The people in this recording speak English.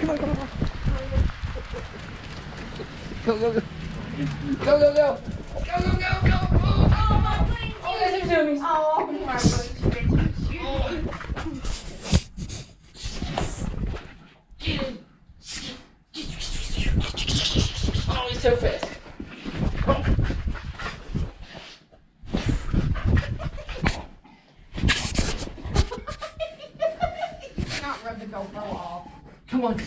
Come on, come on, come on. Go, go, go. Go, go, go. Go, go, go, go. Oh, there's some zoomies. Oh, my goodness. Oh, he's so fast. Not rub the GoPro off. Come on.